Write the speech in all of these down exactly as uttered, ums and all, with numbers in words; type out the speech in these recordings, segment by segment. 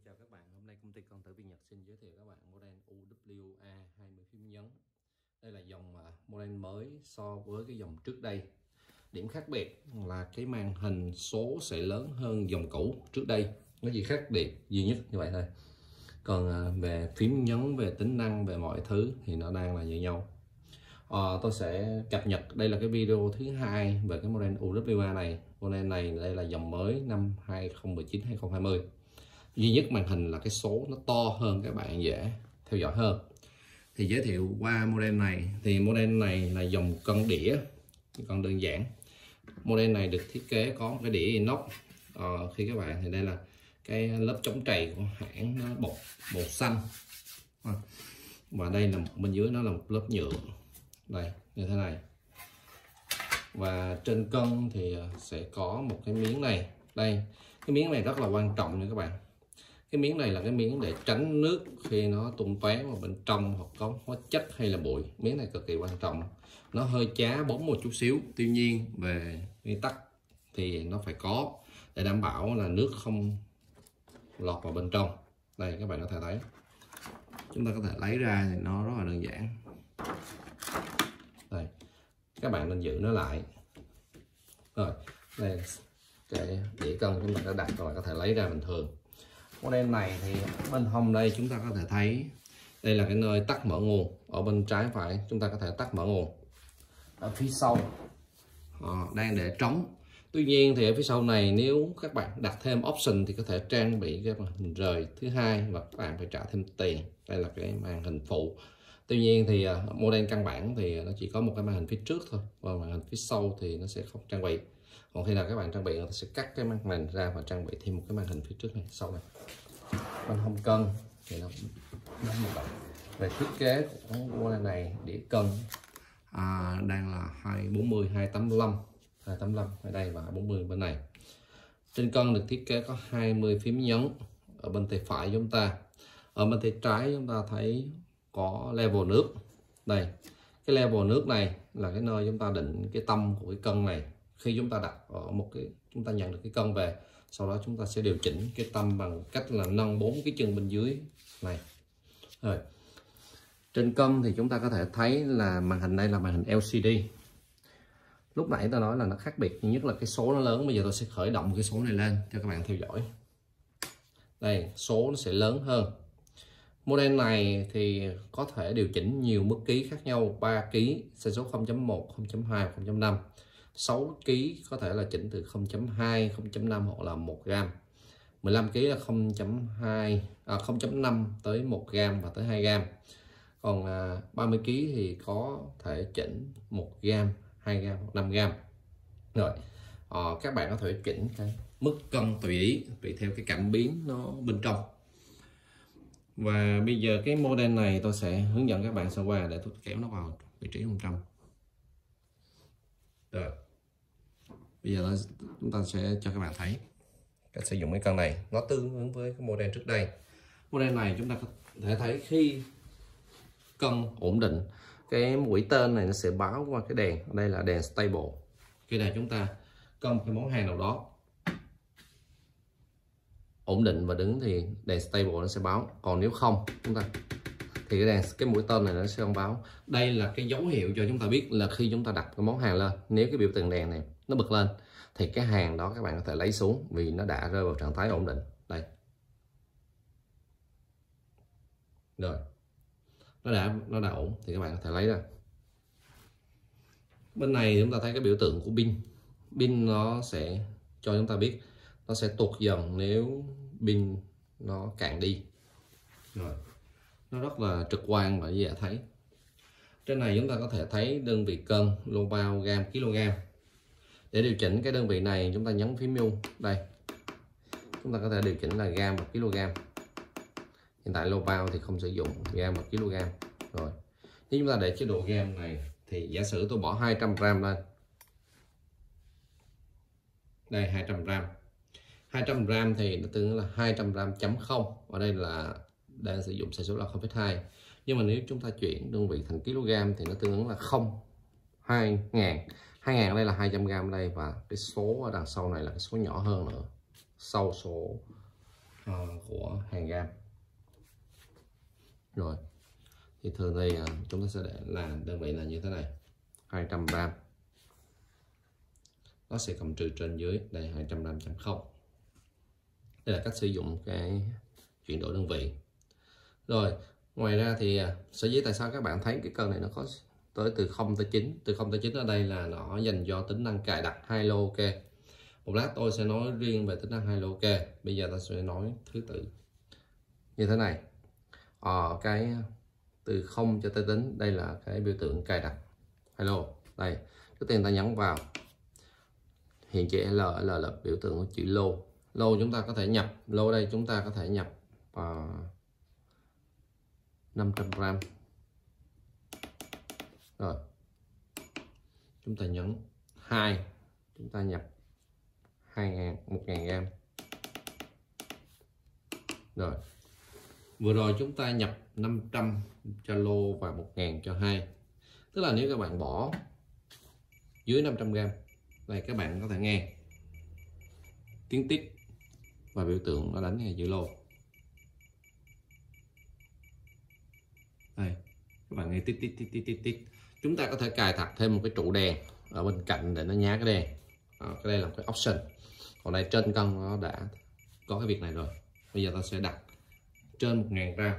chào các bạn, hôm nay công ty Con Tử Việt Nhật xin giới thiệu các bạn model U W A hai mươi phím nhấn. Đây là dòng model mới so với cái dòng trước đây. Điểm khác biệt là cái màn hình số sẽ lớn hơn dòng cũ trước đây. Nó chỉ khác biệt duy nhất như vậy thôi. Còn về phím nhấn, về tính năng, về mọi thứ thì nó đang là như nhau. À, tôi sẽ cập nhật, đây là cái video thứ hai về cái model U W A này. Model này đây là dòng mới năm hai không một chín hai không hai không. Duy nhất màn hình là cái số nó to hơn, các bạn dễ theo dõi hơn. Thì giới thiệu qua model này, thì model này là dòng cân đĩa, còn đơn giản. Model này được thiết kế có một cái đĩa inox. Ờ, khi các bạn thì đây là cái lớp chống trầy của hãng, nó bột màu xanh, và đây là bên dưới nó là một lớp nhựa đây như thế này. Và trên cân thì sẽ có một cái miếng này, đây cái miếng này rất là quan trọng nha các bạn. Cái miếng này là cái miếng để tránh nước khi nó tung tóe vào bên trong hoặc có hóa chất hay là bụi. Miếng này cực kỳ quan trọng. Nó hơi chá bóng một chút xíu, tuy nhiên về nguyên tắc thì nó phải có để đảm bảo là nước không lọt vào bên trong. Đây các bạn có thể thấy, chúng ta có thể lấy ra thì nó rất là đơn giản. Đây các bạn nên giữ nó lại. Rồi đây cái đĩa cân chúng ta đã đặt rồi, có thể lấy ra bình thường. Model này thì bên hông đây chúng ta có thể thấy đây là cái nơi tắt mở nguồn. Ở bên trái phải chúng ta có thể tắt mở nguồn. Ở phía sau à, đang để trống. Tuy nhiên thì ở phía sau này nếu các bạn đặt thêm option thì có thể trang bị cái màn hình rời thứ hai và các bạn phải trả thêm tiền. Đây là cái màn hình phụ. Tuy nhiên thì uh, model căn bản thì nó chỉ có một cái màn hình phía trước thôi, và màn hình phía sau thì nó sẽ không trang bị. Còn khi nào các bạn trang bị, người ta sẽ cắt cái màn hình ra và trang bị thêm một cái màn hình phía trước này, sau này. Bên hông cân thì nó giống như vậy. Về thiết kế của model này, đĩa cân à, đang là hai bốn mươi, hai tám lăm, hai tám lăm ở đây và bốn mươi bên này. Trên cân được thiết kế có hai mươi phím nhấn ở bên tay phải chúng ta. Ở bên tay trái chúng ta thấy có level nước. Đây, cái level nước này là cái nơi chúng ta định cái tâm của cái cân này. Khi chúng ta đặt ở một cái, chúng ta nhận được cái cân về, sau đó chúng ta sẽ điều chỉnh cái tâm bằng cách là nâng bốn cái chân bên dưới này. Rồi trên cân thì chúng ta có thể thấy là màn hình đây là màn hình L C D. Lúc nãy ta nói là nó khác biệt nhất là cái số nó lớn. Bây giờ tôi sẽ khởi động cái số này lên cho các bạn theo dõi. Đây, số nó sẽ lớn hơn. Model này thì có thể điều chỉnh nhiều mức ký khác nhau, ba ký sai số không chấm một, không chấm hai, không chấm năm. sáu ký có thể là chỉnh từ không chấm hai, không chấm năm hoặc là một gam. mười lăm ký là không chấm hai, à, không chấm năm tới một gam và tới hai gam. Còn à, ba mươi ký thì có thể chỉnh một gam, hai gam hoặc năm gam. Rồi à, các bạn có thể chỉnh cái mức cân tùy ý, tùy theo cái cảm biến nó bên trong. Và bây giờ cái model này tôi sẽ hướng dẫn các bạn sơ qua để tôi kéo nó vào vị trí bên trong. Rồi bây giờ đó, chúng ta sẽ cho các bạn thấy cách sử dụng cái cân này. Nó tương ứng với cái model trước đây. Model này chúng ta có thể thấy khi cân ổn định, cái mũi tên này nó sẽ báo qua cái đèn. Đây là đèn stable. Khi nào chúng ta cân cái món hàng nào đó ổn định và đứng thì đèn stable nó sẽ báo. Còn nếu không chúng ta thì cái đèn, cái mũi tên này nó sẽ không báo. Đây là cái dấu hiệu cho chúng ta biết là khi chúng ta đặt cái món hàng lên, nếu cái biểu tượng đèn này nó bật lên thì cái hàng đó các bạn có thể lấy xuống vì nó đã rơi vào trạng thái ổn định. Đây, rồi nó đã nó đã ổn thì các bạn có thể lấy ra. Bên này chúng ta thấy cái biểu tượng của pin. Pin nó sẽ cho chúng ta biết nó sẽ tụt dần nếu pin nó cạn đi. Rồi nó rất là trực quan và dễ thấy. Trên này chúng ta có thể thấy đơn vị cân, lô bao, gam, kg. Để điều chỉnh cái đơn vị này chúng ta nhấn phím U. Đây, chúng ta có thể điều chỉnh là gam và kg. Hiện tại lô bao thì không sử dụng gam và kg. Rồi nếu chúng ta để chế độ gam này thì giả sử tôi bỏ hai trăm gram lên. Đây, hai trăm gram. hai trăm gram thì nó tương ứng là hai trăm gram chấm không. Ở đây là đang sử dụng sai số là không phẩy hai. Nhưng mà nếu chúng ta chuyển đơn vị thành kg thì nó tương ứng là không, hai ngàn. hai ngàn ở đây là hai trăm gram ở đây, và cái số ở đằng sau này là cái số nhỏ hơn nữa. Sau số uh, của hàng gam. Rồi thì thường thì uh, chúng ta sẽ để là đơn vị là như thế này, hai trăm gram, nó sẽ cộng trừ trên dưới đây hai trăm gram chấm không. Đây là cách sử dụng cái chuyển đổi đơn vị. Rồi ngoài ra thì uh, sở dĩ tại sao các bạn thấy cái cân này nó có tới từ không tới chín, từ không tới chín ở đây là nó dành cho tính năng cài đặt hai lô ok. Một lát tôi sẽ nói riêng về tính năng hai lô ok. Bây giờ ta sẽ nói thứ tự như thế này. Ờ, cái từ không cho tới tính, đây là cái biểu tượng cài đặt hai lô. Đây, trước tiên ta nhấn vào hiện chữ L, L là biểu tượng của chữ lô. Lô chúng ta có thể nhập, lô đây chúng ta có thể nhập vào năm trăm gram. Rồi chúng ta nhấn hai, chúng ta nhập hai nghìn, một nghìn gram. Rồi vừa rồi chúng ta nhập năm trăm cho lô và một nghìn cho hai. Tức là nếu các bạn bỏ dưới năm trăm gram, đây các bạn có thể nghe tiếng tít và biểu tượng nó đánh ngay chữ lô. Đây các bạn nghe tít tít tít tít tít tít. Chúng ta có thể cài đặt thêm một cái trụ đèn ở bên cạnh để nó nhá cái đèn. À, cái đây là một cái option. Còn đây trên cân nó đã có cái việc này rồi. Bây giờ ta sẽ đặt trên một nghìn gram.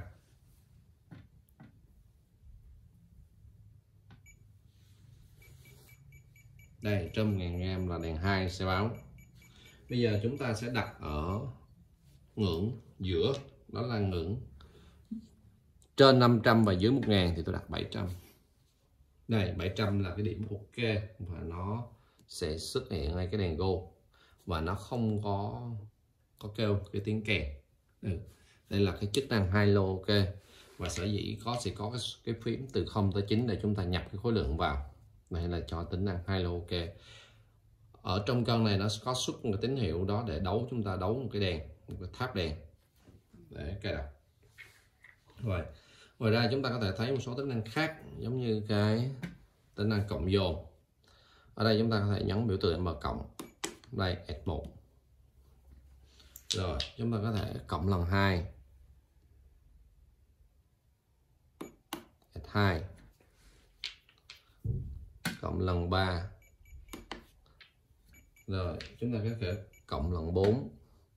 Đây trên một nghìn gram là đèn hai sẽ báo. Bây giờ chúng ta sẽ đặt ở ngưỡng giữa, đó là ngưỡng trên năm trăm và dưới một nghìn thì tôi đặt bảy trăm. Đây bảy trăm là cái điểm ok và nó sẽ xuất hiện ngay cái đèn go và nó không có có kêu cái tiếng kèn. Ừ. Đây là cái chức năng hai lô ok, và sở dĩ có sẽ có cái, cái phím từ không tới chín để chúng ta nhập cái khối lượng vào. Đây là cho tính năng hai lô ok. Ở trong cân này nó có xuất một cái tín hiệu đó để đấu, chúng ta đấu một cái đèn, một cái tháp đèn để cài đặt. Rồi ngoài ra chúng ta có thể thấy một số tính năng khác, giống như cái tính năng cộng dồn. Ở đây chúng ta có thể nhấn biểu tượng M cộng, đây S một. Rồi chúng ta có thể cộng lần hai, S hai, cộng lần ba. Rồi chúng ta có thể cộng lần bốn.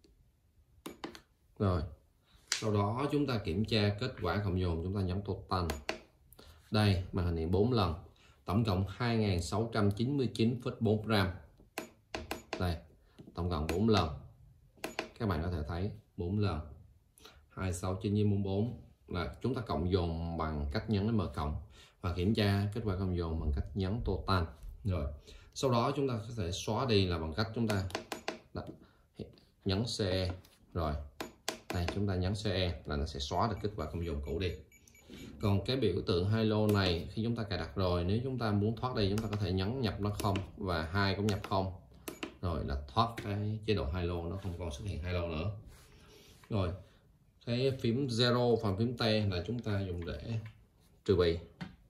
Rồi sau đó chúng ta kiểm tra kết quả cộng dồn, chúng ta nhấn total. Đây màn hình hiện bốn lần, tổng cộng hai nghìn sáu trăm chín mươi chín phẩy bốn gram. Đây tổng cộng bốn lần, các bạn có thể thấy bốn lần hai sáu chín bốn bốn là chúng ta cộng dồn bằng cách nhấn M cộng và kiểm tra kết quả cộng dồn bằng cách nhấn total. Rồi sau đó chúng ta có thể xóa đi là bằng cách chúng ta đặt, nhấn xê e. Rồi đây chúng ta nhấn xê e là nó sẽ xóa được kết quả cộng dồn cũ đi. Còn cái biểu tượng hai lô này khi chúng ta cài đặt rồi, nếu chúng ta muốn thoát đi chúng ta có thể nhấn nhập nó không và hai cũng nhập không, rồi là thoát cái chế độ hai lô, nó không còn xuất hiện hai lô nữa. Rồi cái phím zero phần phím T là chúng ta dùng để trừ bì.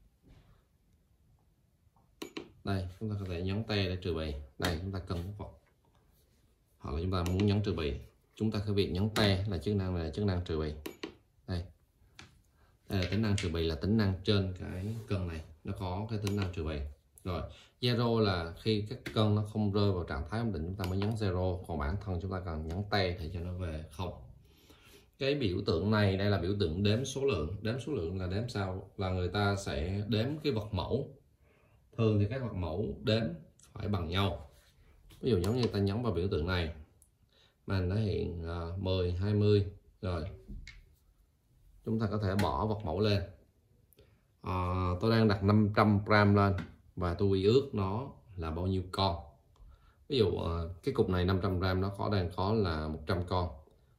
Đây chúng ta có thể nhấn T để trừ bì. Đây chúng ta cần hoặc là chúng ta muốn nhấn trừ bì, chúng ta cứ việc nhấn T là chức năng này là chức năng trừ bì. Đây đây là tính năng trừ bì, là tính năng trên cái cân này nó có cái tính năng trừ bì. Rồi zero là khi các cân nó không rơi vào trạng thái ổn định chúng ta mới nhấn zero, còn bản thân chúng ta cần nhấn T thì cho nó về không. Cái biểu tượng này đây là biểu tượng đếm số lượng. Đếm số lượng là đếm sao? Là người ta sẽ đếm cái vật mẫu. Thường thì các vật mẫu đếm phải bằng nhau. Ví dụ giống như ta nhấn vào biểu tượng này, màn nó hiện uh, mười, hai mươi. Rồi chúng ta có thể bỏ vật mẫu lên. uh, Tôi đang đặt năm trăm gram lên và tôi quy ước nó là bao nhiêu con. Ví dụ uh, cái cục này năm trăm gram nó có đang có là một trăm con,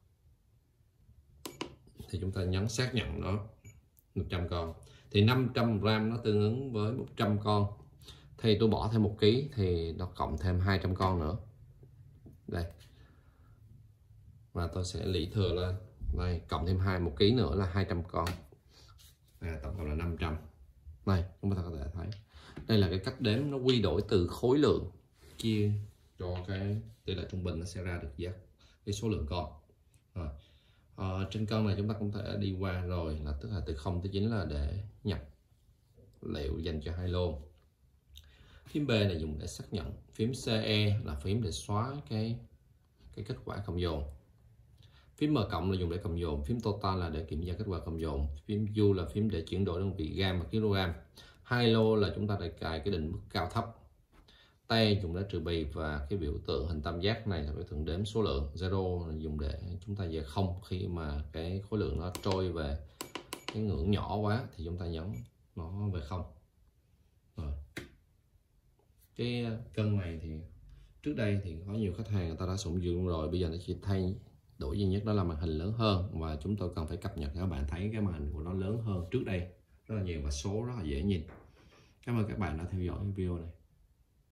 thì chúng ta nhấn xác nhận nó một trăm con, thì năm trăm gram nó tương ứng với một trăm con, thì tôi bỏ thêm một ký thì nó cộng thêm hai trăm con nữa. Đây, và tôi sẽ lĩ thừa lên đây, cộng thêm hai một ký nữa là hai trăm con. À, tổng cộng là năm trăm. Đây chúng ta có thể thấy đây là cái cách đếm, nó quy đổi từ khối lượng chia cho cái tỷ lệ trung bình, nó sẽ ra được giá cái số lượng con. Rồi Ờ, trên cân này chúng ta cũng thể đi qua rồi, là tức là từ không tới chín là để nhập liệu dành cho hai lô. Phím B là dùng để xác nhận, phím xê e là phím để xóa cái cái kết quả cộng dồn, phím M cộng là dùng để cộng dồn, phím total là để kiểm tra kết quả cộng dồn, phím U là phím để chuyển đổi đơn vị gam và kg, hai lô là chúng ta để cài cái định mức cao thấp, tay dùng để trừ bì, và cái biểu tượng hình tam giác này là biểu tượng đếm số lượng, zero là dùng để chúng ta về không khi mà cái khối lượng nó trôi về cái ngưỡng nhỏ quá thì chúng ta nhấn nó về không. Rồi. Cái cân này thì trước đây thì có nhiều khách hàng người ta đã sử dụng rồi, bây giờ nó chỉ thay đổi duy nhất đó là màn hình lớn hơn, và chúng tôi cần phải cập nhật cho các bạn thấy cái màn hình của nó lớn hơn trước đây rất là nhiều và số rất là dễ nhìn. Cảm ơn các bạn đã theo dõi video này.